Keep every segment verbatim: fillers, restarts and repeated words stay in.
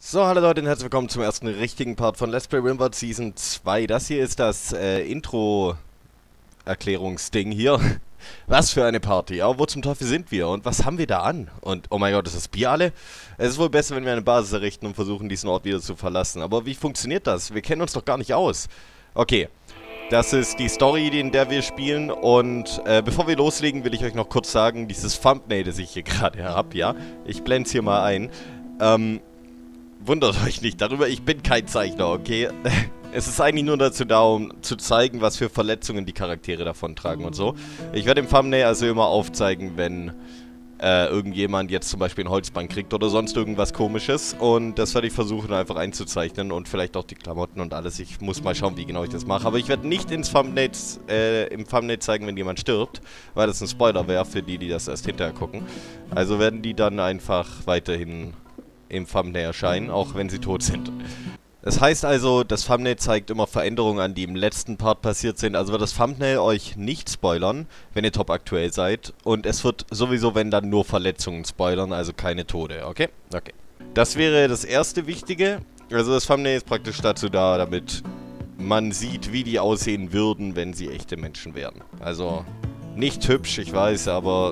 So, hallo Leute und herzlich willkommen zum ersten richtigen Part von Let's Play RimWorld Season zwei. Das hier ist das äh, Intro-Erklärungsding hier. Was für eine Party. Aber wo zum Teufel sind wir? Und was haben wir da an? Und, oh mein Gott, ist das Bier alle? Es ist wohl besser, wenn wir eine Basis errichten und versuchen, diesen Ort wieder zu verlassen. Aber wie funktioniert das? Wir kennen uns doch gar nicht aus. Okay. Das ist die Story, in der wir spielen. Und äh, bevor wir loslegen, will ich euch noch kurz sagen, dieses Thumbnail, das ich hier gerade habe, ja? Ich blende es hier mal ein. Ähm... Wundert euch nicht darüber, ich bin kein Zeichner, okay? Es ist eigentlich nur dazu da, um zu zeigen, was für Verletzungen die Charaktere davontragen und so. Ich werde im Thumbnail also immer aufzeigen, wenn äh, irgendjemand jetzt zum Beispiel ein Holzbein kriegt oder sonst irgendwas Komisches. Und das werde ich versuchen einfach einzuzeichnen und vielleicht auch die Klamotten und alles. Ich muss mal schauen, wie genau ich das mache. Aber ich werde nicht ins Thumbnail, äh, im Thumbnail zeigen, wenn jemand stirbt, weil das ein Spoiler wäre für die, die das erst hinterher gucken. Also werden die dann einfach weiterhin im Thumbnail erscheinen, auch wenn sie tot sind. Das heißt also, das Thumbnail zeigt immer Veränderungen an, die im letzten Part passiert sind. Also wird das Thumbnail euch nicht spoilern, wenn ihr top aktuell seid. Und es wird sowieso, wenn dann, nur Verletzungen spoilern, also keine Tode, okay? Okay. Das wäre das erste Wichtige. Also das Thumbnail ist praktisch dazu da, damit man sieht, wie die aussehen würden, wenn sie echte Menschen wären. Also nicht hübsch, ich weiß, aber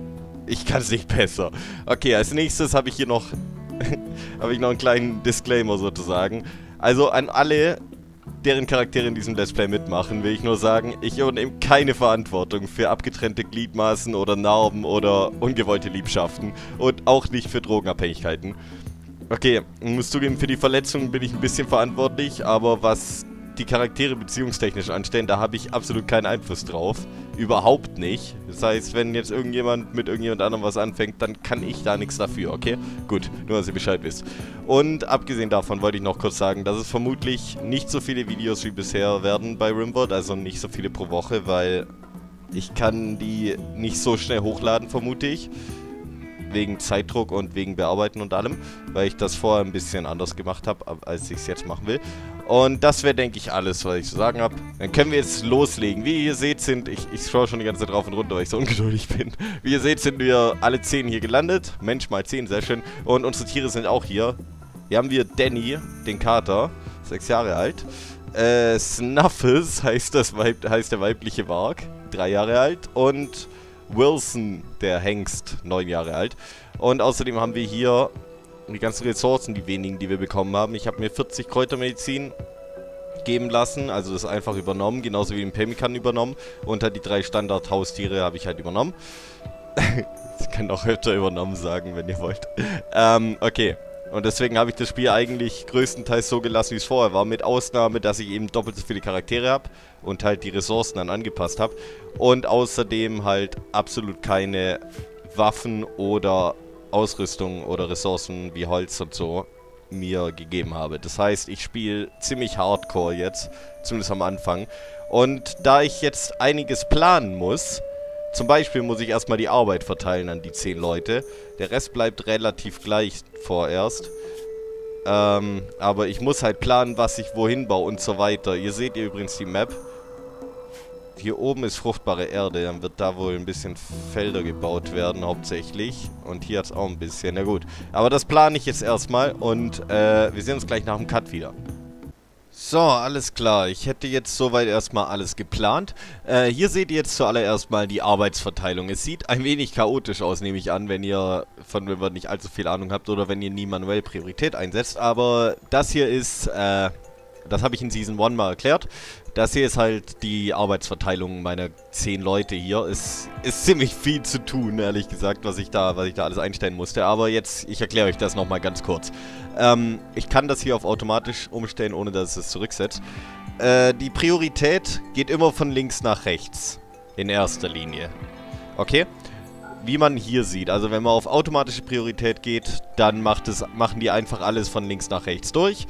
ich kann es nicht besser. Okay, als nächstes habe ich hier noch habe ich noch einen kleinen Disclaimer sozusagen. Also an alle, deren Charaktere in diesem Let's Play mitmachen, will ich nur sagen, ich übernehme keine Verantwortung für abgetrennte Gliedmaßen oder Narben oder ungewollte Liebschaften und auch nicht für Drogenabhängigkeiten. Okay, ich muss zugeben, für die Verletzungen bin ich ein bisschen verantwortlich, aber was die Charaktere beziehungstechnisch anstellen, da habe ich absolut keinen Einfluss drauf. Überhaupt nicht. Das heißt, wenn jetzt irgendjemand mit irgendjemand anderem was anfängt, dann kann ich da nichts dafür, okay? Gut, nur dass ihr Bescheid wisst. Und abgesehen davon wollte ich noch kurz sagen, dass es vermutlich nicht so viele Videos wie bisher werden bei RimWorld, also nicht so viele pro Woche, weil ich kann die nicht so schnell hochladen, vermute ich. Wegen Zeitdruck und wegen Bearbeiten und allem, weil ich das vorher ein bisschen anders gemacht habe, als ich es jetzt machen will. Und das wäre, denke ich, alles, was ich zu sagen habe. Dann können wir jetzt loslegen. Wie ihr seht, sind, ich, ich scroll schon die ganze Zeit rauf und runter, weil ich so ungeduldig bin. Wie ihr seht, sind wir alle zehn hier gelandet. Mensch mal zehn, sehr schön. Und unsere Tiere sind auch hier. Hier haben wir Danny, den Kater, sechs Jahre alt. Äh, Snuffles heißt, das Weib, heißt der weibliche Warg, drei Jahre alt. Und Wilson, der Hengst, neun Jahre alt. Und außerdem haben wir hier die ganzen Ressourcen, die wenigen, die wir bekommen haben. Ich habe mir vierzig Kräutermedizin geben lassen, also das einfach übernommen, genauso wie den Pemmikan übernommen. Und halt die drei Standard-Haustiere habe ich halt übernommen. Ich kann auch öfter übernommen sagen, wenn ihr wollt. Ähm, okay. Und deswegen habe ich das Spiel eigentlich größtenteils so gelassen, wie es vorher war. Mit Ausnahme, dass ich eben doppelt so viele Charaktere habe und halt die Ressourcen dann angepasst habe. Und außerdem halt absolut keine Waffen oder Ausrüstung oder Ressourcen wie Holz und so mir gegeben habe. Das heißt, ich spiele ziemlich hardcore jetzt, zumindest am Anfang. Und da ich jetzt einiges planen muss, zum Beispiel muss ich erstmal die Arbeit verteilen an die zehn Leute. Der Rest bleibt relativ gleich vorerst. Ähm, aber ich muss halt planen, was ich wohin baue und so weiter. Ihr seht ihr übrigens die Map. Hier oben ist fruchtbare Erde, dann wird da wohl ein bisschen Felder gebaut werden hauptsächlich. Und hier hat es auch ein bisschen, na gut. Aber das plane ich jetzt erstmal und äh, wir sehen uns gleich nach dem Cut wieder. So, alles klar. Ich hätte jetzt soweit erstmal alles geplant. Äh, hier seht ihr jetzt zuallererst mal die Arbeitsverteilung. Es sieht ein wenig chaotisch aus, nehme ich an, wenn ihr von RimWorld nicht allzu viel Ahnung habt oder wenn ihr nie manuell Priorität einsetzt. Aber das hier ist, äh, das habe ich in Season eins mal erklärt. Das hier ist halt die Arbeitsverteilung meiner zehn Leute hier. Es ist ziemlich viel zu tun, ehrlich gesagt, was ich da, was ich da alles einstellen musste. Aber jetzt, ich erkläre euch das nochmal ganz kurz. Ähm, ich kann das hier auf automatisch umstellen, ohne dass es zurücksetzt. Äh, die Priorität geht immer von links nach rechts. In erster Linie. Okay? Wie man hier sieht, also wenn man auf automatische Priorität geht, dann macht es, machen die einfach alles von links nach rechts durch.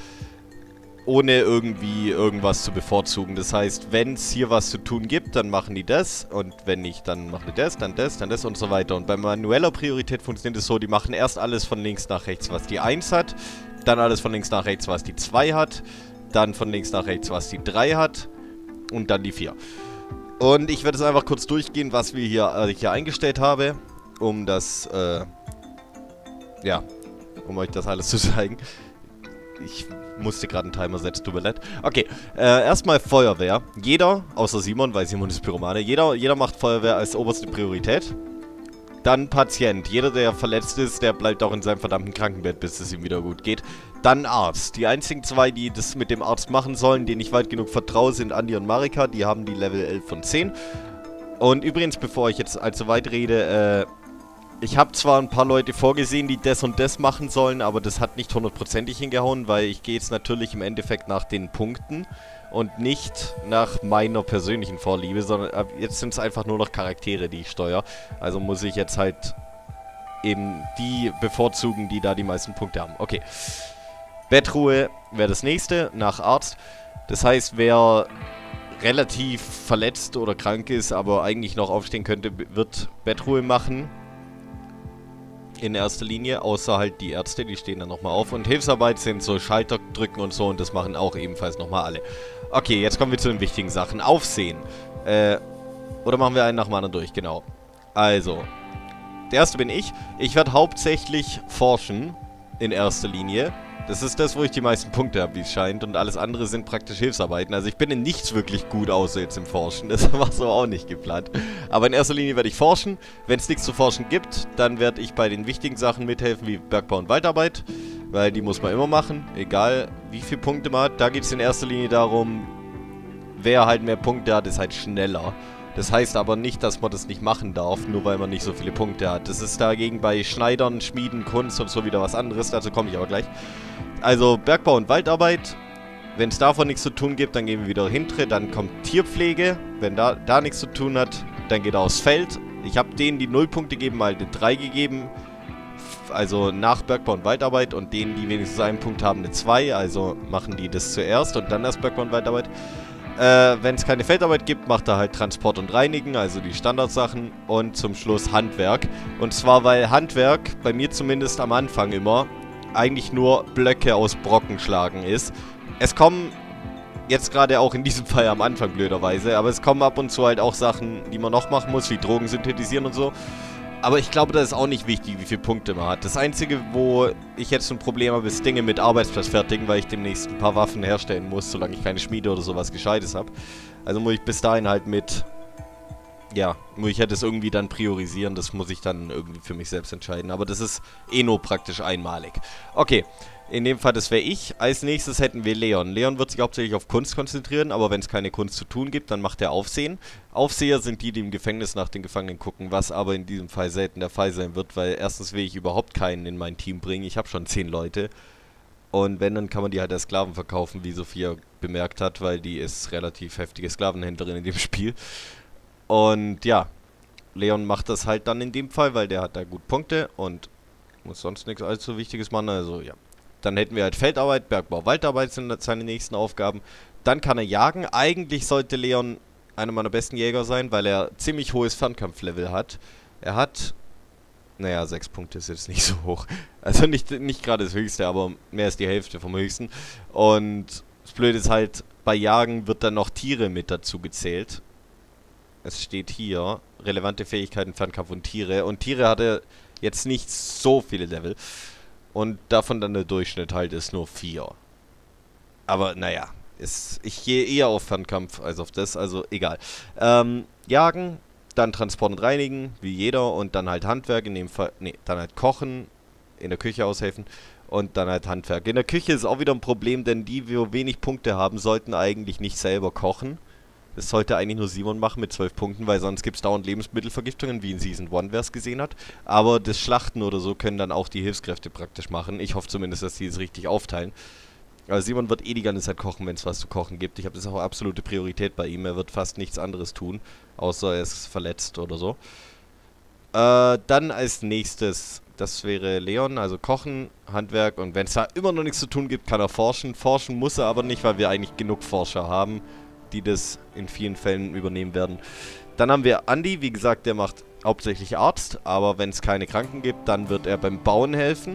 Ohne irgendwie irgendwas zu bevorzugen. Das heißt, wenn es hier was zu tun gibt, dann machen die das. Und wenn nicht, dann machen die das, dann das, dann das und so weiter. Und bei manueller Priorität funktioniert es so, die machen erst alles von links nach rechts, was die eins hat. Dann alles von links nach rechts, was die zwei hat. Dann von links nach rechts, was die drei hat. Und dann die vier. Und ich werde es einfach kurz durchgehen, was wir hier, äh, hier eingestellt habe. Um das, äh, ja, um euch das alles zu zeigen. Ich musste gerade einen Timer setzen, tut mir leid. Okay, äh, erstmal Feuerwehr. Jeder, außer Simon, weil Simon ist Pyromane, jeder, jeder macht Feuerwehr als oberste Priorität. Dann Patient. Jeder, der verletzt ist, der bleibt auch in seinem verdammten Krankenbett, bis es ihm wieder gut geht. Dann Arzt. Die einzigen zwei, die das mit dem Arzt machen sollen, denen ich weit genug vertraue, sind Andi und Marika. Die haben die Level elf von zehn. Und übrigens, bevor ich jetzt allzu weit rede, äh... ich habe zwar ein paar Leute vorgesehen, die das und das machen sollen, aber das hat nicht hundertprozentig hingehauen, weil ich gehe jetzt natürlich im Endeffekt nach den Punkten und nicht nach meiner persönlichen Vorliebe, sondern jetzt sind es einfach nur noch Charaktere, die ich steuere. Also muss ich jetzt halt eben die bevorzugen, die da die meisten Punkte haben. Okay. Bettruhe wäre das nächste, nach Arzt. Das heißt, wer relativ verletzt oder krank ist, aber eigentlich noch aufstehen könnte, wird Bettruhe machen. In erster Linie, außer halt die Ärzte, die stehen dann nochmal auf. Und Hilfsarbeit sind so Schalter drücken und so, und das machen auch ebenfalls nochmal alle. Okay, jetzt kommen wir zu den wichtigen Sachen. Aufsehen. Äh, oder machen wir einen nach dem anderen durch, genau. Also, der erste bin ich. Ich werde hauptsächlich forschen, in erster Linie. Das ist das, wo ich die meisten Punkte habe, wie es scheint. Und alles andere sind praktisch Hilfsarbeiten. Also ich bin in nichts wirklich gut, außer jetzt im Forschen. Das war so auch nicht geplant. Aber in erster Linie werde ich forschen. Wenn es nichts zu forschen gibt, dann werde ich bei den wichtigen Sachen mithelfen, wie Bergbau und Waldarbeit. Weil die muss man immer machen, egal wie viele Punkte man hat. Da geht es in erster Linie darum, wer halt mehr Punkte hat, ist halt schneller. Das heißt aber nicht, dass man das nicht machen darf, nur weil man nicht so viele Punkte hat. Das ist dagegen bei Schneidern, Schmieden, Kunst und so wieder was anderes. Dazu komme ich aber gleich. Also Bergbau und Waldarbeit. Wenn es davon nichts zu tun gibt, dann gehen wir wieder hinter. Dann kommt Tierpflege. Wenn da, da nichts zu tun hat, dann geht er aufs Feld. Ich habe denen, die null Punkte geben, mal eine drei gegeben. Also nach Bergbau und Waldarbeit. Und denen, die wenigstens einen Punkt haben, eine zwei. Also machen die das zuerst und dann erst Bergbau und Waldarbeit. Äh, wenn es keine Feldarbeit gibt, macht er halt Transport und Reinigen, also die Standardsachen. Und zum Schluss Handwerk. Und zwar, weil Handwerk, bei mir zumindest am Anfang immer, eigentlich nur Blöcke aus Brocken schlagen ist. Es kommen, jetzt gerade auch in diesem Fall am Anfang blöderweise, aber es kommen ab und zu halt auch Sachen, die man noch machen muss, wie Drogen synthetisieren und so. Aber ich glaube, das ist auch nicht wichtig, wie viele Punkte man hat. Das Einzige, wo ich jetzt ein Problem habe, ist Dinge mit Arbeitsplatz fertigen, weil ich demnächst ein paar Waffen herstellen muss, solange ich keine Schmiede oder sowas Gescheites habe. Also muss ich bis dahin halt mit... Ja, muss ich halt das irgendwie dann priorisieren, das muss ich dann irgendwie für mich selbst entscheiden. Aber das ist eh nur praktisch einmalig. Okay, in dem Fall, das wäre ich. Als nächstes hätten wir Leon. Leon wird sich hauptsächlich auf Kunst konzentrieren, aber wenn es keine Kunst zu tun gibt, dann macht er Aufsehen. Aufseher sind die, die im Gefängnis nach den Gefangenen gucken, was aber in diesem Fall selten der Fall sein wird, weil erstens will ich überhaupt keinen in mein Team bringen. Ich habe schon zehn Leute. Und wenn, dann kann man die halt als Sklaven verkaufen, wie Sophia bemerkt hat, weil die ist relativ heftige Sklavenhändlerin in dem Spiel. Und ja, Leon macht das halt dann in dem Fall, weil der hat da gut Punkte und muss sonst nichts allzu Wichtiges machen. Also ja, dann hätten wir halt Feldarbeit, Bergbau, Waldarbeit sind seine nächsten Aufgaben. Dann kann er jagen. Eigentlich sollte Leon einer meiner besten Jäger sein, weil er ziemlich hohes Fernkampflevel hat. Er hat, naja, sechs Punkte ist jetzt nicht so hoch. Also nicht, nicht gerade das höchste, aber mehr als die Hälfte vom höchsten. Und das Blöde ist halt, bei Jagen wird dann noch Tiere mit dazu gezählt. Es steht hier, relevante Fähigkeiten, Fernkampf und Tiere. Und Tiere hatte jetzt nicht so viele Level. Und davon dann der Durchschnitt halt ist nur vier. Aber naja, ist, ich gehe eher auf Fernkampf als auf das, also egal. Ähm, Jagen, dann Transport und Reinigen, wie jeder. Und dann halt Handwerk, in dem Fall, nee, dann halt Kochen, in der Küche aushelfen. Und dann halt Handwerk. In der Küche ist auch wieder ein Problem, denn die, die wenig Punkte haben, sollten eigentlich nicht selber kochen. Das sollte eigentlich nur Simon machen mit zwölf Punkten, weil sonst gibt es dauernd Lebensmittelvergiftungen, wie in Season eins, wer es gesehen hat. Aber das Schlachten oder so können dann auch die Hilfskräfte praktisch machen. Ich hoffe zumindest, dass die es richtig aufteilen. Aber Simon wird eh die ganze Zeit kochen, wenn es was zu kochen gibt. Ich habe das auch absolute Priorität bei ihm. Er wird fast nichts anderes tun, außer er ist verletzt oder so. Äh, dann als nächstes, das wäre Leon, also Kochen, Handwerk. Und wenn es da immer noch nichts zu tun gibt, kann er forschen. Forschen muss er aber nicht, weil wir eigentlich genug Forscher haben, die das in vielen Fällen übernehmen werden. Dann haben wir Andi, wie gesagt, der macht hauptsächlich Arzt, aber wenn es keine Kranken gibt, dann wird er beim Bauen helfen.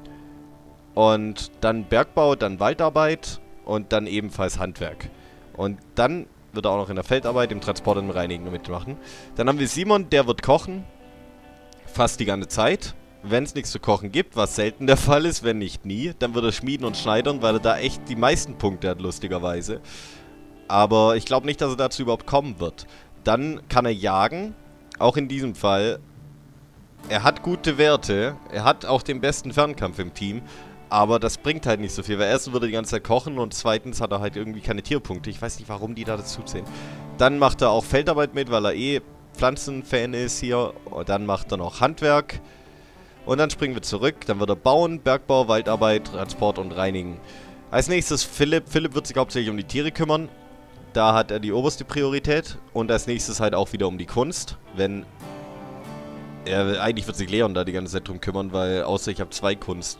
Und dann Bergbau, dann Waldarbeit und dann ebenfalls Handwerk. Und dann wird er auch noch in der Feldarbeit, im Transport und im Reinigen mitmachen. Dann haben wir Simon, der wird kochen, fast die ganze Zeit. wenn es nichts zu kochen gibt, was selten der Fall ist, wenn nicht nie, dann wird er schmieden und schneidern, weil er da echt die meisten Punkte hat, lustigerweise. Aber ich glaube nicht, dass er dazu überhaupt kommen wird. Dann kann er jagen, auch in diesem Fall. Er hat gute Werte, er hat auch den besten Fernkampf im Team, aber das bringt halt nicht so viel, weil erstens würde er die ganze Zeit kochen und zweitens hat er halt irgendwie keine Tierpunkte. Ich weiß nicht, warum die da dazu zählen. Dann macht er auch Feldarbeit mit, weil er eh Pflanzenfan ist hier. Und dann macht er noch Handwerk. Und dann springen wir zurück. Dann wird er bauen, Bergbau, Waldarbeit, Transport und Reinigen. Als nächstes Philipp. Philipp wird sich hauptsächlich um die Tiere kümmern. Da hat er die oberste Priorität. Und als nächstes halt auch wieder um die Kunst. Wenn... Er, eigentlich wird sich Leon da die ganze Zeit drum kümmern, weil außer ich habe zwei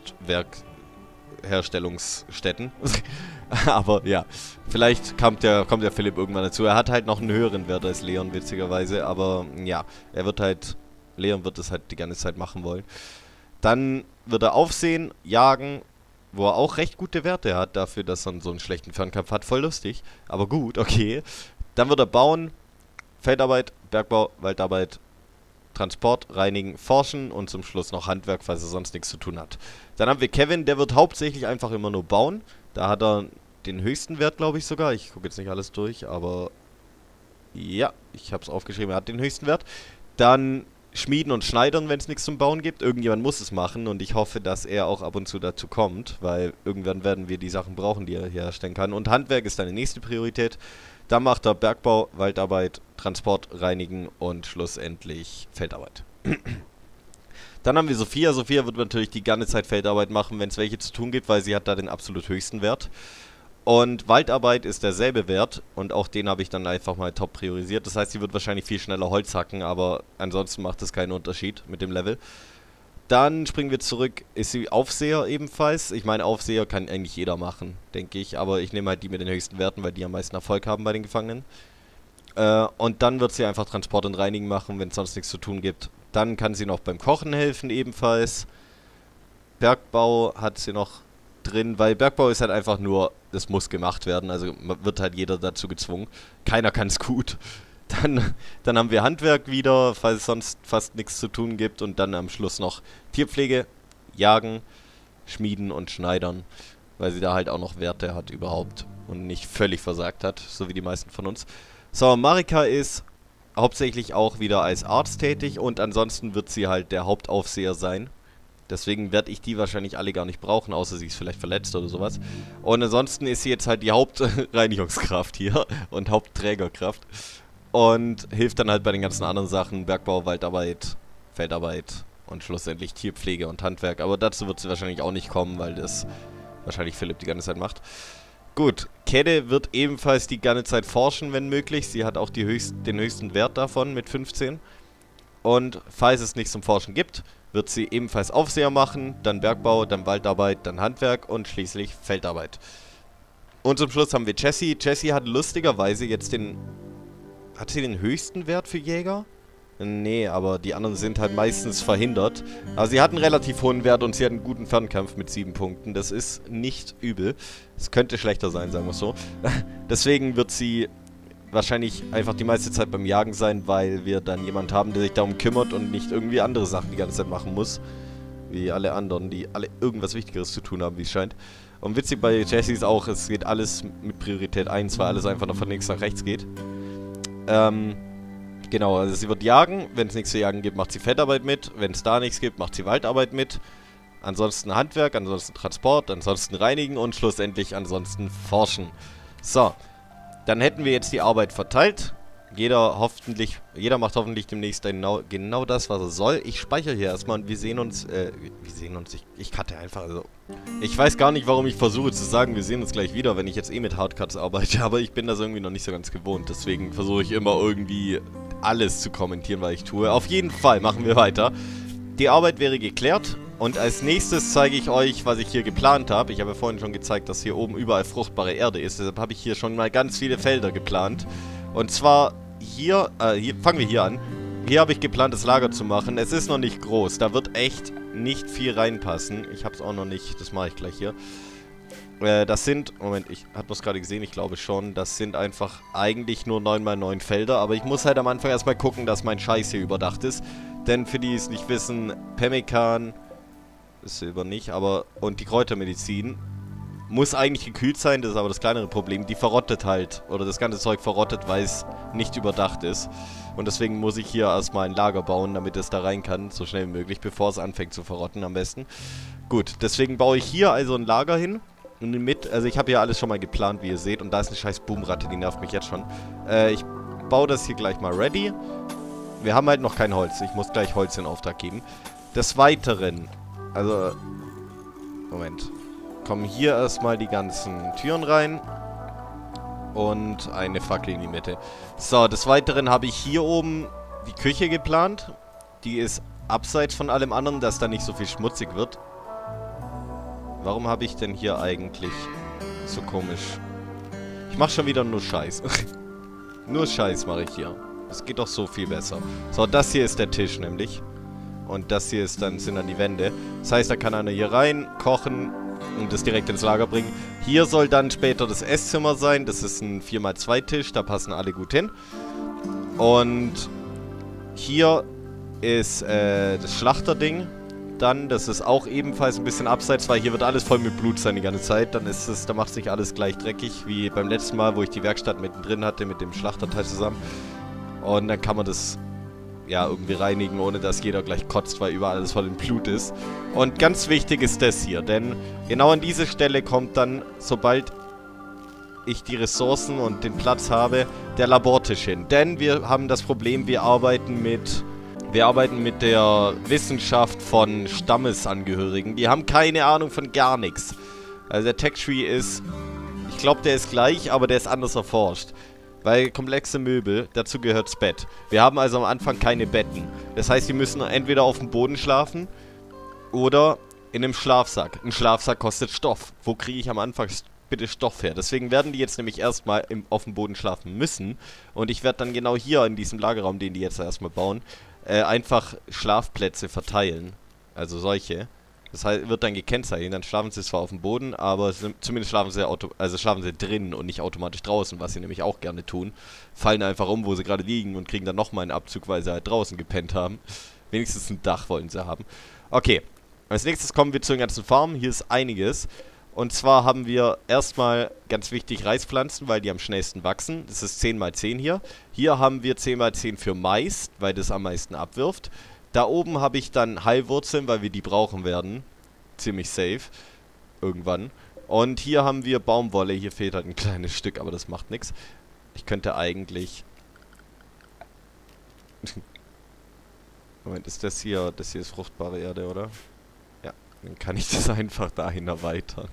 Kunstwerkherstellungsstätten. Aber ja, vielleicht kommt der, kommt der Philipp irgendwann dazu. Er hat halt noch einen höheren Wert als Leon, witzigerweise. Aber ja, er wird halt... Leon wird es halt die ganze Zeit machen wollen. Dann wird er aufsehen, jagen, wo er auch recht gute Werte hat, dafür, dass er so einen schlechten Fernkampf hat. Voll lustig, aber gut, okay. Dann wird er bauen, Feldarbeit, Bergbau, Waldarbeit, Transport, Reinigen, Forschen und zum Schluss noch Handwerk, falls er sonst nichts zu tun hat. Dann haben wir Kevin, der wird hauptsächlich einfach immer nur bauen. Da hat er den höchsten Wert, glaube ich sogar. Ich gucke jetzt nicht alles durch, aber ja, ich habe es aufgeschrieben, er hat den höchsten Wert. Dann Schmieden und Schneidern, wenn es nichts zum Bauen gibt. Irgendjemand muss es machen und ich hoffe, dass er auch ab und zu dazu kommt, weil irgendwann werden wir die Sachen brauchen, die er hier herstellen kann. Und Handwerk ist seine nächste Priorität. Dann macht er Bergbau, Waldarbeit, Transport, Reinigen und schlussendlich Feldarbeit. Dann haben wir Sophia. Sophia wird natürlich die ganze Zeit Feldarbeit machen, wenn es welche zu tun gibt, weil sie hat da den absolut höchsten Wert. Und Waldarbeit ist derselbe Wert und auch den habe ich dann einfach mal top priorisiert. Das heißt, sie wird wahrscheinlich viel schneller Holz hacken, aber ansonsten macht das keinen Unterschied mit dem Level. Dann springen wir zurück, ist sie Aufseher ebenfalls. Ich meine, Aufseher kann eigentlich jeder machen, denke ich, aber ich nehme halt die mit den höchsten Werten, weil die am meisten Erfolg haben bei den Gefangenen. Äh, und dann wird sie einfach Transport und Reinigen machen, wenn es sonst nichts zu tun gibt. Dann kann sie noch beim Kochen helfen ebenfalls. Bergbau hat sie noch drin, weil Bergbau ist halt einfach nur, das muss gemacht werden, also wird halt jeder dazu gezwungen. Keiner kann es gut. Dann, dann haben wir Handwerk wieder, falls es sonst fast nichts zu tun gibt und dann am Schluss noch Tierpflege, Jagen, Schmieden und Schneidern, weil sie da halt auch noch Werte hat überhaupt und nicht völlig versagt hat, so wie die meisten von uns. So, Marika ist hauptsächlich auch wieder als Arzt tätig und ansonsten wird sie halt der Hauptaufseher sein. Deswegen werde ich die wahrscheinlich alle gar nicht brauchen, außer sie ist vielleicht verletzt oder sowas. Und ansonsten ist sie jetzt halt die Hauptreinigungskraft hier und Hauptträgerkraft. Und hilft dann halt bei den ganzen anderen Sachen, Bergbau, Waldarbeit, Feldarbeit und schlussendlich Tierpflege und Handwerk. Aber dazu wird sie wahrscheinlich auch nicht kommen, weil das wahrscheinlich Philipp die ganze Zeit macht. Gut, Käthe wird ebenfalls die ganze Zeit forschen, wenn möglich. Sie hat auch die höchst, den höchsten Wert davon mit fünfzehn. Und falls es nichts zum Forschen gibt, wird sie ebenfalls Aufseher machen, dann Bergbau, dann Waldarbeit, dann Handwerk und schließlich Feldarbeit. Und zum Schluss haben wir Jessie. Jessie hat lustigerweise jetzt den... Hat sie den höchsten Wert für Jäger? Nee, aber die anderen sind halt meistens verhindert. Aber sie hat einen relativ hohen Wert und sie hat einen guten Fernkampf mit sieben Punkten. Das ist nicht übel. Es könnte schlechter sein, sagen wir es so. Deswegen wird sie wahrscheinlich einfach die meiste Zeit beim Jagen sein, weil wir dann jemand haben, der sich darum kümmert und nicht irgendwie andere Sachen die ganze Zeit machen muss. Wie alle anderen, die alle irgendwas Wichtigeres zu tun haben, wie es scheint. Und witzig bei Jessie ist auch, es geht alles mit Priorität eins, weil alles einfach noch von links nach rechts geht. Ähm, genau, also sie wird jagen. Wenn es nichts zu jagen gibt, macht sie Feldarbeit mit. Wenn es da nichts gibt, macht sie Waldarbeit mit. Ansonsten Handwerk, ansonsten Transport, ansonsten Reinigen und schlussendlich ansonsten Forschen. So. Dann hätten wir jetzt die Arbeit verteilt. Jeder hoffentlich, jeder macht hoffentlich demnächst genau, genau das, was er soll. Ich speichere hier erstmal und wir sehen uns, äh, wir sehen uns, ich, ich cutte einfach, also. Ich weiß gar nicht, warum ich versuche zu sagen, wir sehen uns gleich wieder, wenn ich jetzt eh mit Hardcuts arbeite, aber ich bin das irgendwie noch nicht so ganz gewohnt. Deswegen versuche ich immer irgendwie alles zu kommentieren, was ich tue. Auf jeden Fall machen wir weiter. Die Arbeit wäre geklärt. Und als nächstes zeige ich euch, was ich hier geplant habe. Ich habe ja vorhin schon gezeigt, dass hier oben überall fruchtbare Erde ist. Deshalb habe ich hier schon mal ganz viele Felder geplant. Und zwar hier, äh, hier fangen wir hier an. Hier habe ich geplant, das Lager zu machen. Es ist noch nicht groß. Da wird echt nicht viel reinpassen. Ich habe es auch noch nicht. Das mache ich gleich hier. Äh, das sind, Moment, ich hatte das gerade gesehen, ich glaube schon, das sind einfach eigentlich nur neun mal neun Felder, aber ich muss halt am Anfang erstmal gucken, dass mein Scheiß hier überdacht ist. Denn für die, die es nicht wissen, Pemmikan, ist Silber nicht, aber, und die Kräutermedizin muss eigentlich gekühlt sein, das ist aber das kleinere Problem. Die verrottet halt, oder das ganze Zeug verrottet, weil es nicht überdacht ist. Und deswegen muss ich hier erstmal ein Lager bauen, damit es da rein kann, so schnell wie möglich, bevor es anfängt zu verrotten am besten. Gut, deswegen baue ich hier also ein Lager hin. Und mit, also ich habe hier alles schon mal geplant, wie ihr seht. Und da ist eine scheiß Boomratte, die nervt mich jetzt schon. Äh, ich baue das hier gleich mal ready. Wir haben halt noch kein Holz. Ich muss gleich Holz in Auftrag geben. Des Weiteren, also, Moment. Kommen hier erstmal die ganzen Türen rein. Und eine Fackel in die Mitte. So, des Weiteren habe ich hier oben die Küche geplant. Die ist abseits von allem anderen, dass da nicht so viel schmutzig wird. Warum habe ich denn hier eigentlich so komisch... Ich mache schon wieder nur Scheiß. Nur Scheiß mache ich hier. Es geht doch so viel besser. So, das hier ist der Tisch nämlich. Und das hier ist dann, sind dann die Wände. Das heißt, da kann einer hier rein, kochen und das direkt ins Lager bringen. Hier soll dann später das Esszimmer sein. Das ist ein vier mal zwei Tisch, da passen alle gut hin. Und hier ist äh, das Schlachterding. Dann, das ist auch ebenfalls ein bisschen abseits, weil hier wird alles voll mit Blut sein die ganze Zeit. Dann ist es, da macht sich alles gleich dreckig, wie beim letzten Mal, wo ich die Werkstatt mittendrin hatte mit dem Schlachterteil zusammen. Und dann kann man das ja irgendwie reinigen, ohne dass jeder gleich kotzt, weil überall alles voll in Blut ist. Und ganz wichtig ist das hier, denn genau an diese Stelle kommt dann, sobald ich die Ressourcen und den Platz habe, der Labortisch hin. Denn wir haben das Problem, wir arbeiten mit... Wir arbeiten mit der Wissenschaft von Stammesangehörigen. Die haben keine Ahnung von gar nichts. Also der Tech-Tree ist... Ich glaube, der ist gleich, aber der ist anders erforscht. Weil komplexe Möbel, dazu gehört das Bett. Wir haben also am Anfang keine Betten. Das heißt, wir müssen entweder auf dem Boden schlafen oder in einem Schlafsack. Ein Schlafsack kostet Stoff. Wo kriege ich am Anfang bitte Stoff her? Deswegen werden die jetzt nämlich erstmal im, auf dem Boden schlafen müssen. Und ich werde dann genau hier in diesem Lagerraum, den die jetzt erstmal bauen, äh, einfach Schlafplätze verteilen. Also solche. Das heißt, wird dann gekennzeichnet. Dann schlafen sie zwar auf dem Boden, aber zumindest schlafen sie, auto also schlafen sie drinnen und nicht automatisch draußen, was sie nämlich auch gerne tun. Fallen einfach um, wo sie gerade liegen und kriegen dann nochmal einen Abzug, weil sie halt draußen gepennt haben. Wenigstens ein Dach wollen sie haben. Okay, als nächstes kommen wir zu den ganzen Farmen. Hier ist einiges. Und zwar haben wir erstmal, ganz wichtig, Reispflanzen, weil die am schnellsten wachsen. Das ist zehn mal zehn hier. Hier haben wir zehn mal zehn für Mais, weil das am meisten abwirft. Da oben habe ich dann Heilwurzeln, weil wir die brauchen werden. Ziemlich safe. Irgendwann. Und hier haben wir Baumwolle. Hier fehlt halt ein kleines Stück, aber das macht nichts. Ich könnte eigentlich... Moment, ist das hier... Das hier ist fruchtbare Erde, oder? Ja, dann kann ich das einfach dahin erweitern.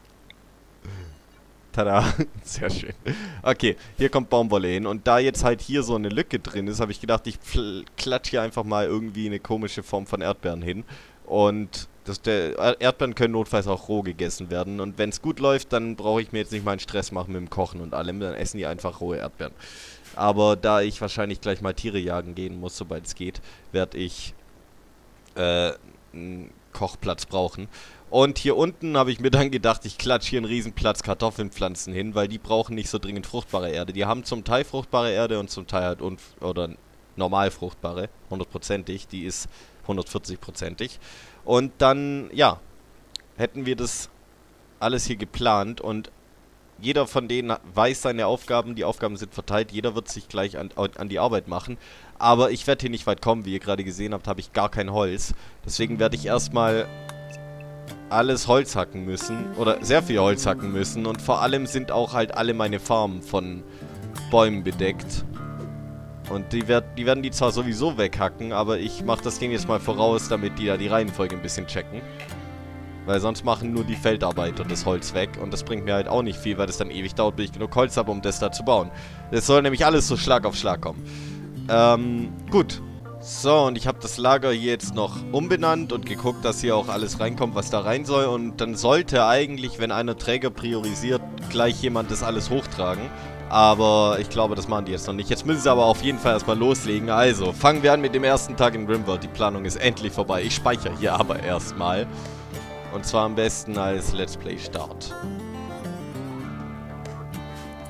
Tada, sehr schön. Okay, hier kommt Baumwolle hin. Und da jetzt halt hier so eine Lücke drin ist, habe ich gedacht, ich klatsche hier einfach mal irgendwie eine komische Form von Erdbeeren hin. Und das, der, Erdbeeren können notfalls auch roh gegessen werden. Und wenn es gut läuft, dann brauche ich mir jetzt nicht mal einen Stress machen mit dem Kochen und allem. Dann essen die einfach rohe Erdbeeren. Aber da ich wahrscheinlich gleich mal Tiere jagen gehen muss, sobald es geht, werde ich äh, einen Kochplatz brauchen. Und hier unten habe ich mir dann gedacht, ich klatsche hier einen Riesenplatz Kartoffelpflanzen hin, weil die brauchen nicht so dringend fruchtbare Erde. Die haben zum Teil fruchtbare Erde und zum Teil halt unf oder normal fruchtbare, hundertprozentig. Die ist hundertvierzig-prozentig. Und dann, ja, hätten wir das alles hier geplant und jeder von denen weiß seine Aufgaben, die Aufgaben sind verteilt, jeder wird sich gleich an, an die Arbeit machen. Aber ich werde hier nicht weit kommen, wie ihr gerade gesehen habt, habe ich gar kein Holz. Deswegen werde ich erstmal alles Holz hacken müssen, oder sehr viel Holz hacken müssen. Und vor allem sind auch halt alle meine Farmen von Bäumen bedeckt. Und die, werd, die werden die zwar sowieso weghacken, aber ich mache das Ding jetzt mal voraus, damit die da die Reihenfolge ein bisschen checken. Weil sonst machen nur die Feldarbeiter das Holz weg. Und das bringt mir halt auch nicht viel, weil das dann ewig dauert, bis ich genug Holz habe, um das da zu bauen. Das soll nämlich alles so Schlag auf Schlag kommen. Ähm, gut. So, und ich habe das Lager hier jetzt noch umbenannt und geguckt, dass hier auch alles reinkommt, was da rein soll. Und dann sollte eigentlich, wenn einer Träger priorisiert, gleich jemand das alles hochtragen. Aber ich glaube, das machen die jetzt noch nicht. Jetzt müssen sie aber auf jeden Fall erstmal loslegen. Also, fangen wir an mit dem ersten Tag in Rimworld. Die Planung ist endlich vorbei. Ich speichere hier aber erstmal. Und zwar am besten als Let's Play Start.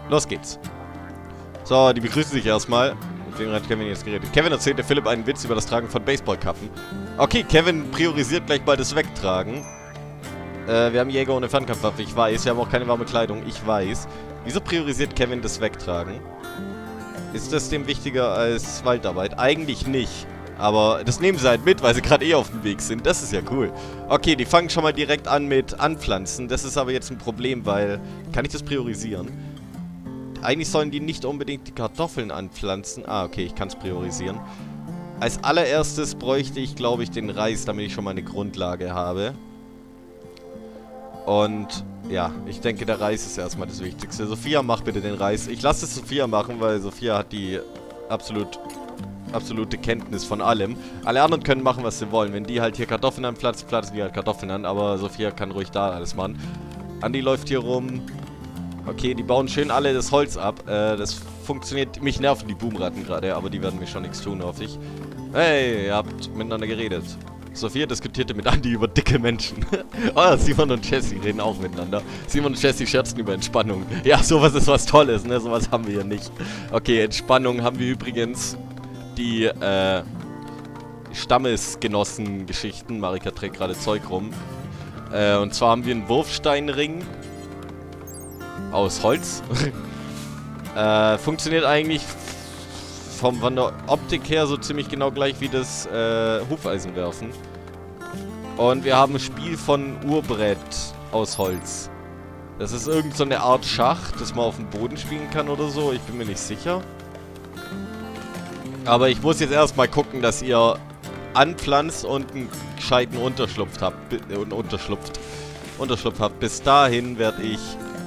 Los geht's. So, die begrüßen sich erstmal. Mit wem hat Kevin jetzt geredet? Kevin erzählte Philipp einen Witz über das Tragen von Baseballkappen. Okay, Kevin priorisiert gleich mal das Wegtragen. Äh, wir haben Jäger ohne Fernkampfwaffe, ich weiß. Wir haben auch keine warme Kleidung, ich weiß. Wieso priorisiert Kevin das Wegtragen? Ist das dem wichtiger als Waldarbeit? Eigentlich nicht. Aber das nehmen sie halt mit, weil sie gerade eh auf dem Weg sind. Das ist ja cool. Okay, die fangen schon mal direkt an mit Anpflanzen. Das ist aber jetzt ein Problem, weil... Kann ich das priorisieren? Eigentlich sollen die nicht unbedingt die Kartoffeln anpflanzen. Ah, okay, ich kann es priorisieren. Als allererstes bräuchte ich, glaube ich, den Reis, damit ich schon mal eine Grundlage habe. Und... Ja, ich denke, der Reis ist erstmal das Wichtigste. Sophia, mach bitte den Reis. Ich lasse es Sophia machen, weil Sophia hat die absolut, absolute Kenntnis von allem. Alle anderen können machen, was sie wollen. Wenn die halt hier Kartoffeln anpflanzen, pflanzen die halt Kartoffeln an. Aber Sophia kann ruhig da alles machen. Andi läuft hier rum. Okay, die bauen schön alle das Holz ab. Äh, das funktioniert. Mich nerven die Boomratten gerade, aber die werden mir schon nichts tun, hoffe ich. Hey, ihr habt miteinander geredet. Sophia diskutierte mit Andi über dicke Menschen. Oh, Simon und Jessie reden auch miteinander. Simon und Jessie scherzen über Entspannung. Ja, sowas ist was Tolles, ne? Sowas haben wir hier nicht. Okay, Entspannung haben wir übrigens die, äh, Stammesgenossen-Geschichten. Marika trägt gerade Zeug rum. Äh, und zwar haben wir einen Wurfsteinring aus Holz. äh, funktioniert eigentlich Vom, von der Optik her so ziemlich genau gleich wie das äh, Hufeisenwerfen. Und wir haben ein Spiel von Urbrett aus Holz. Das ist irgend so eine Art Schach, das man auf dem Boden spielen kann oder so. Ich bin mir nicht sicher. Aber ich muss jetzt erstmal gucken, dass ihr anpflanzt und einen gescheiten Unterschlupf habt. Äh, unterschlupft. Unterschlupf habt. Bis dahin werde ich...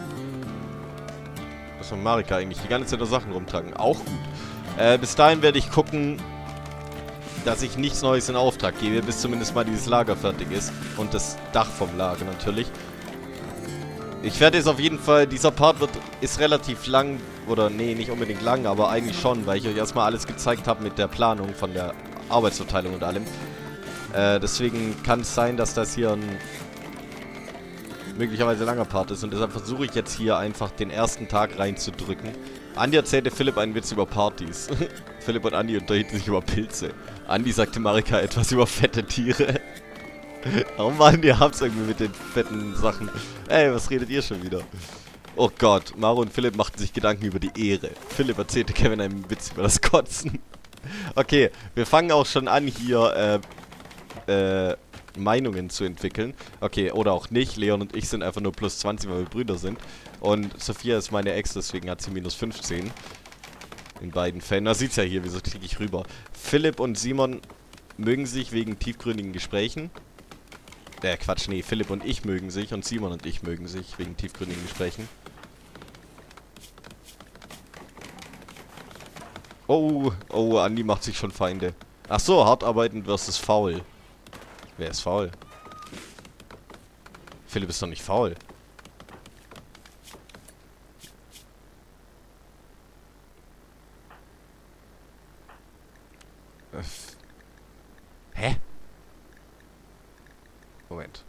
Was soll Marika eigentlich? Die ganze Zeit nur Sachen rumtragen. Auch gut. Äh, bis dahin werde ich gucken, dass ich nichts Neues in Auftrag gebe, bis zumindest mal dieses Lager fertig ist. Und das Dach vom Lager natürlich. Ich werde jetzt auf jeden Fall, dieser Part wird, ist relativ lang, oder nee, nicht unbedingt lang, aber eigentlich schon, weil ich euch erstmal alles gezeigt habe mit der Planung von der Arbeitsverteilung und allem. Äh, deswegen kann es sein, dass das hier ein möglicherweise langer Part ist. Und deshalb versuche ich jetzt hier einfach den ersten Tag reinzudrücken. Andi erzählte Philipp einen Witz über Partys. Philipp und Andi unterhielten sich über Pilze. Andi sagte Marika etwas über fette Tiere. Oh Mann, ihr habt's irgendwie mit den fetten Sachen. Ey, was redet ihr schon wieder? Oh Gott, Maro und Philipp machten sich Gedanken über die Ehre. Philipp erzählte Kevin einen Witz über das Kotzen. Okay, wir fangen auch schon an hier, äh, äh, Meinungen zu entwickeln. Okay, oder auch nicht. Leon und ich sind einfach nur plus zwanzig, weil wir Brüder sind. Und Sophia ist meine Ex, deswegen hat sie minus fünfzehn. In beiden Fällen. Da sieht's ja hier, wieso klicke ich rüber. Philipp und Simon mögen sich wegen tiefgründigen Gesprächen. Äh, Quatsch, nee. Philipp und ich mögen sich und Simon und ich mögen sich wegen tiefgründigen Gesprächen. Oh, oh, Andi macht sich schon Feinde. Ach so, hart arbeiten versus faul. Wer ist faul? Philipp ist doch nicht faul. Hä? Moment.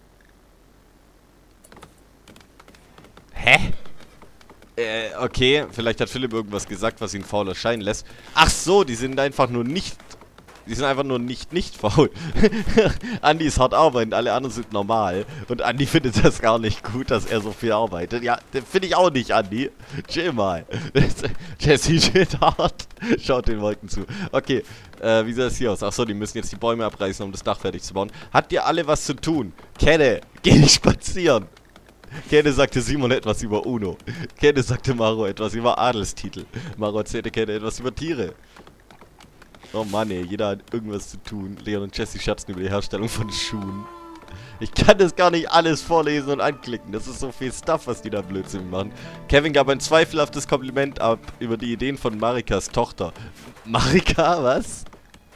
Hä? Äh, okay. Vielleicht hat Philipp irgendwas gesagt, was ihn faul erscheinen lässt. Ach so, die sind einfach nur nicht... Die sind einfach nur nicht nicht faul. Andi ist hart arbeitend, alle anderen sind normal. Und Andi findet das gar nicht gut, dass er so viel arbeitet. Ja, finde ich auch nicht, Andi. Chill mal. Jesse chillt hart. Schaut den Wolken zu. Okay, äh, wie sieht das hier aus? Achso, die müssen jetzt die Bäume abreißen, um das Dach fertig zu bauen. Habt ihr alle was zu tun? Kenne, geh nicht spazieren. Kenne sagte Simon etwas über UNO. Kenne sagte Maro etwas über Adelstitel. Maro erzählte Kenne etwas über Tiere. Oh Mann, ey, jeder hat irgendwas zu tun. Leon und Jessie scherzen über die Herstellung von Schuhen. Ich kann das gar nicht alles vorlesen und anklicken. Das ist so viel Stuff, was die da Blödsinn machen. Kevin gab ein zweifelhaftes Kompliment ab über die Ideen von Marikas Tochter. Marika, was?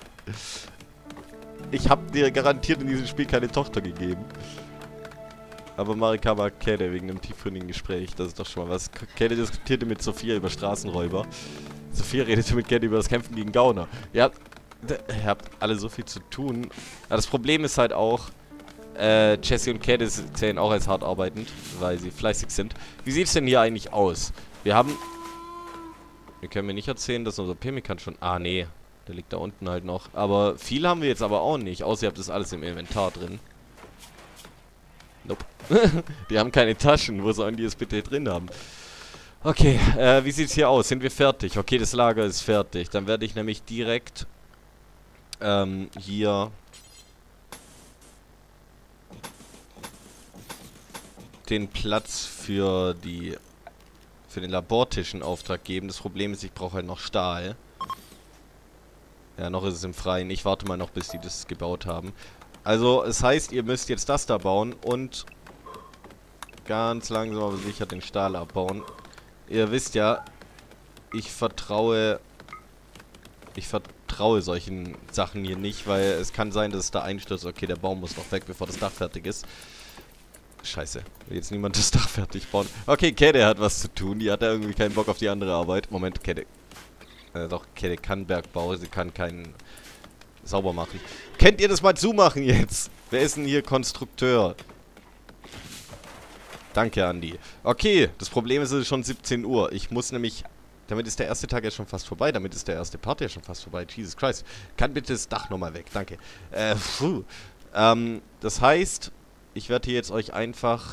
Ich hab dir garantiert in diesem Spiel keine Tochter gegeben. Aber Marika mag Kede wegen einem tiefgründigen Gespräch. Das ist doch schon mal was. Kede diskutierte mit Sophia über Straßenräuber. Sophia redete mit Kede über das Kämpfen gegen Gauner. Ja, ihr habt alle so viel zu tun. Aber das Problem ist halt auch, Äh, Jesse und Kate zählen auch als hart arbeitend, weil sie fleißig sind. Wie sieht es denn hier eigentlich aus? Wir haben... Wir können mir nicht erzählen, dass unser Pemmikan schon... Ah, nee. Der liegt da unten halt noch. Aber viel haben wir jetzt aber auch nicht. Außer ihr habt das alles im Inventar drin. Nope. Die haben keine Taschen. Wo sollen die es bitte drin haben? Okay, äh, wie sieht's hier aus? Sind wir fertig? Okay, das Lager ist fertig. Dann werde ich nämlich direkt ähm, hier den Platz für die für den Labortisch in Auftrag geben. Das Problem ist, ich brauche halt noch Stahl. Ja, noch ist es im Freien. Ich warte mal noch, bis die das gebaut haben. Also, es heißt, ihr müsst jetzt das da bauen und ganz langsam aber sicher den Stahl abbauen. Ihr wisst ja, ich vertraue... Ich vertraue solchen Sachen hier nicht, weil es kann sein, dass es da einstürzt. Okay, der Baum muss noch weg, bevor das Dach fertig ist. Scheiße, will jetzt niemand das Dach fertig bauen. Okay, Kette hat was zu tun. Die hat ja irgendwie keinen Bock auf die andere Arbeit. Moment, Kette. Äh, doch, Kette kann Bergbau. Sie kann keinen sauber machen. Könnt ihr das mal zumachen jetzt? Wer ist denn hier Konstrukteur? Danke, Andi. Okay, das Problem ist, es ist schon siebzehn Uhr. Ich muss nämlich... Damit ist der erste Tag ja schon fast vorbei. Damit ist der erste Part ja schon fast vorbei. Jesus Christ. Kann bitte das Dach nochmal weg. Danke. Äh, puh. Ähm, das heißt, ich werde hier jetzt euch einfach...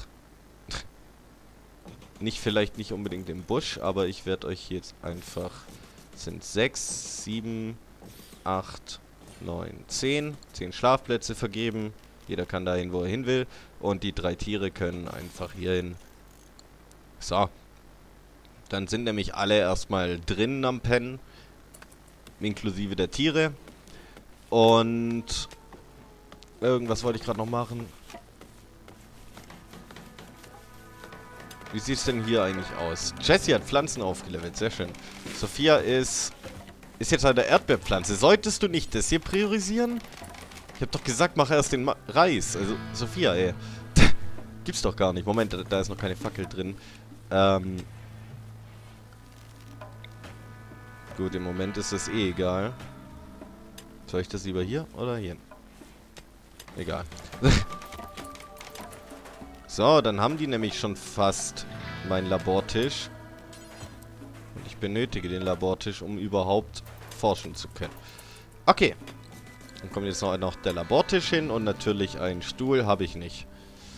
nicht vielleicht nicht unbedingt im Busch, aber ich werde euch jetzt einfach... Das sind sechs, sieben, acht, neun, zehn. zehn Schlafplätze vergeben. Jeder kann dahin, wo er hin will. Und die drei Tiere können einfach hierhin. So. Dann sind nämlich alle erstmal drinnen am Pennen. Inklusive der Tiere. Und irgendwas wollte ich gerade noch machen. Wie sieht es denn hier eigentlich aus? Jessie hat Pflanzen aufgelevelt. Sehr schön. Sophia ist... Ist jetzt eine Erdbeerpflanze. Solltest du nicht das hier priorisieren? Ich hab doch gesagt, mach erst den Ma Reis. Also, Sophia, ey. Gibt's doch gar nicht. Moment, da, da ist noch keine Fackel drin. Ähm... Gut, im Moment ist das eh egal. Soll ich das lieber hier oder hier? Egal. So, dann haben die nämlich schon fast meinen Labortisch. Und ich benötige den Labortisch, um überhaupt forschen zu können. Okay. Dann kommt jetzt noch, noch der Labortisch hin und natürlich einen Stuhl habe ich nicht.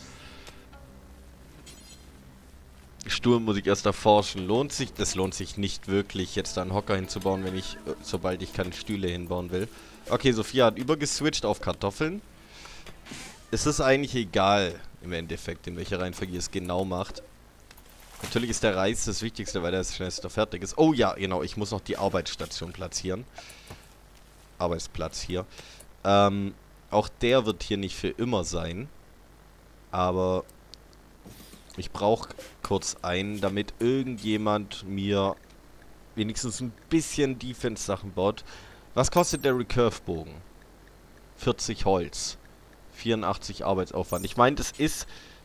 Stuhl muss ich erst erforschen. Lohnt sich? Das lohnt sich nicht wirklich, jetzt da einen Hocker hinzubauen, wenn ich, äh, sobald ich keine Stühle hinbauen will. Okay, Sophia hat übergeswitcht auf Kartoffeln. Es ist eigentlich egal, im Endeffekt, in welcher Reihenfolge ihr es genau macht. Natürlich ist der Reis das Wichtigste, weil der das schnellste fertig ist. Oh ja, genau, ich muss noch die Arbeitsstation platzieren. Arbeitsplatz hier. Ähm, auch der wird hier nicht für immer sein. Aber... Ich brauche kurz einen, damit irgendjemand mir wenigstens ein bisschen Defense-Sachen baut. Was kostet der Recurve-Bogen? vierzig Holz. vierundachtzig Arbeitsaufwand. Ich meine, das ist...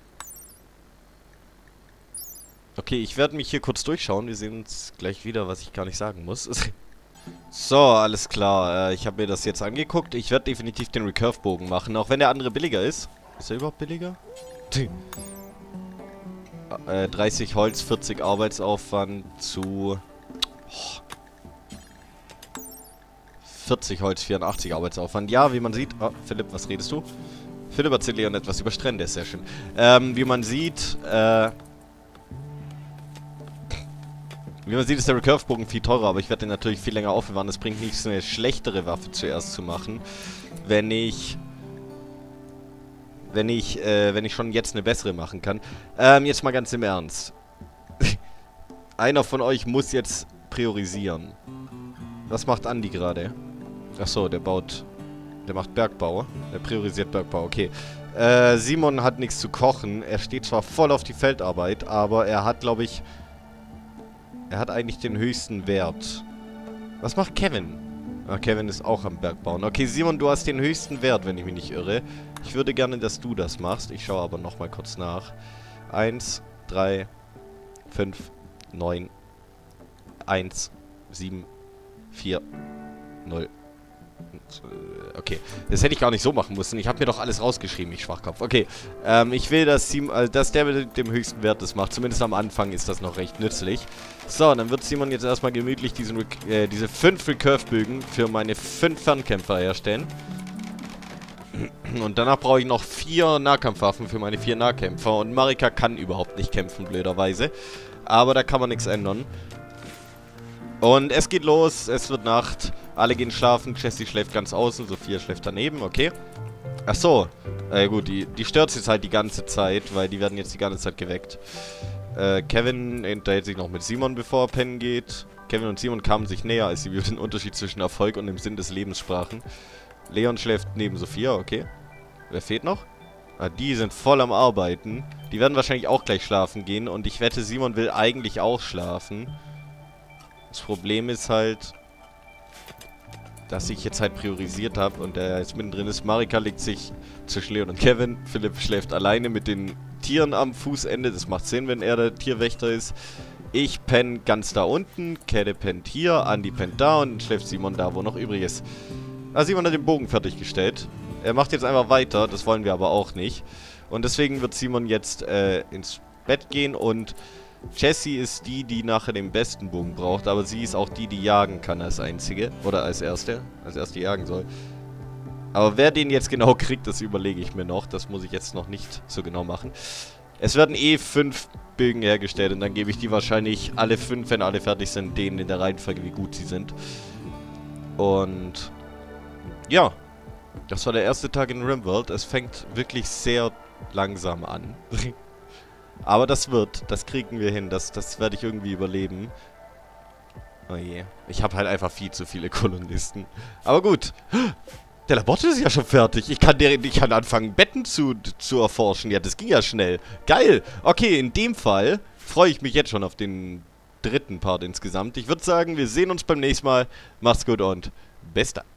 Okay, ich werde mich hier kurz durchschauen. Wir sehen uns gleich wieder, was ich gar nicht sagen muss. So, alles klar. Äh, ich habe mir das jetzt angeguckt. Ich werde definitiv den Recurve-Bogen machen, auch wenn der andere billiger ist. Ist er überhaupt billiger? Äh, dreißig Holz, vierzig Arbeitsaufwand zu... Oh, vierzig Holz, vierundachtzig Arbeitsaufwand. Ja, wie man sieht... Oh, Philipp, was redest du? Philipp erzählt Leon etwas über Strände, ist sehr schön. Ähm, wie man sieht, äh... Wie man sieht, ist der Recurve-Bogen viel teurer, aber ich werde den natürlich viel länger aufbewahren. Es bringt nichts, eine schlechtere Waffe zuerst zu machen, wenn ich... Wenn ich, äh, wenn ich schon jetzt eine bessere machen kann. Ähm, jetzt mal ganz im Ernst. Einer von euch muss jetzt priorisieren. Was macht Andi gerade? Achso, der baut... Der macht Bergbau. Der priorisiert Bergbau, okay. Äh, Simon hat nichts zu kochen. Er steht zwar voll auf die Feldarbeit, aber er hat, glaube ich... Er hat eigentlich den höchsten Wert. Was macht Kevin? Ah, Kevin ist auch am Bergbauen. Okay, Simon, du hast den höchsten Wert, wenn ich mich nicht irre. Ich würde gerne, dass du das machst. Ich schaue aber nochmal kurz nach. eins, drei, fünf, neun, eins, sieben, vier, null. Okay, das hätte ich gar nicht so machen müssen. Ich habe mir doch alles rausgeschrieben, ich Schwachkopf. Okay, ähm, ich will, dass, Simon, also, dass der mit dem höchsten Wert das macht. Zumindest am Anfang ist das noch recht nützlich. So, dann wird Simon jetzt erstmal gemütlich diesen, äh, diese fünf Recurve-Bögen für meine fünf Fernkämpfer herstellen. Und danach brauche ich noch vier Nahkampfwaffen für meine vier Nahkämpfer. Und Marika kann überhaupt nicht kämpfen, blöderweise. Aber da kann man nichts ändern. Und es geht los, es wird Nacht. Alle gehen schlafen, Jessie schläft ganz außen, Sophia schläft daneben, okay. Ach so, äh, gut, die, die stört sich halt die ganze Zeit, weil die werden jetzt die ganze Zeit geweckt. Äh, Kevin unterhält sich noch mit Simon, bevor er pennen geht. Kevin und Simon kamen sich näher, als sie über den Unterschied zwischen Erfolg und dem Sinn des Lebens sprachen. Leon schläft neben Sophia, okay. Wer fehlt noch? Ah, die sind voll am Arbeiten. Die werden wahrscheinlich auch gleich schlafen gehen und ich wette, Simon will eigentlich auch schlafen. Das Problem ist halt, dass ich jetzt halt priorisiert habe und der jetzt mittendrin ist. Marika legt sich zwischen Leon und Kevin. Philipp schläft alleine mit den Tieren am Fußende. Das macht Sinn, wenn er der Tierwächter ist. Ich penne ganz da unten. Kette pennt hier. Andi pennt da und dann schläft Simon da, wo noch übrig ist. Ah, Simon hat den Bogen fertiggestellt. Er macht jetzt einfach weiter. Das wollen wir aber auch nicht. Und deswegen wird Simon jetzt äh, ins Bett gehen und Jessie ist die, die nachher den besten Bogen braucht, aber sie ist auch die, die jagen kann als einzige. Oder als erste. Als erste jagen soll. Aber wer den jetzt genau kriegt, das überlege ich mir noch. Das muss ich jetzt noch nicht so genau machen. Es werden eh fünf Bögen hergestellt und dann gebe ich die wahrscheinlich alle fünf, wenn alle fertig sind, denen in der Reihenfolge, wie gut sie sind. Und ja, das war der erste Tag in RimWorld. Es fängt wirklich sehr langsam an. Aber das wird, das kriegen wir hin, das, das werde ich irgendwie überleben. Oh je, ich habe halt einfach viel zu viele Kolonisten. Aber gut, der Labort ist ja schon fertig. Ich kann, der, ich kann anfangen, Betten zu, zu erforschen. Ja, das ging ja schnell. Geil, okay, in dem Fall freue ich mich jetzt schon auf den dritten Part insgesamt. Ich würde sagen, wir sehen uns beim nächsten Mal. Macht's gut und bis dann.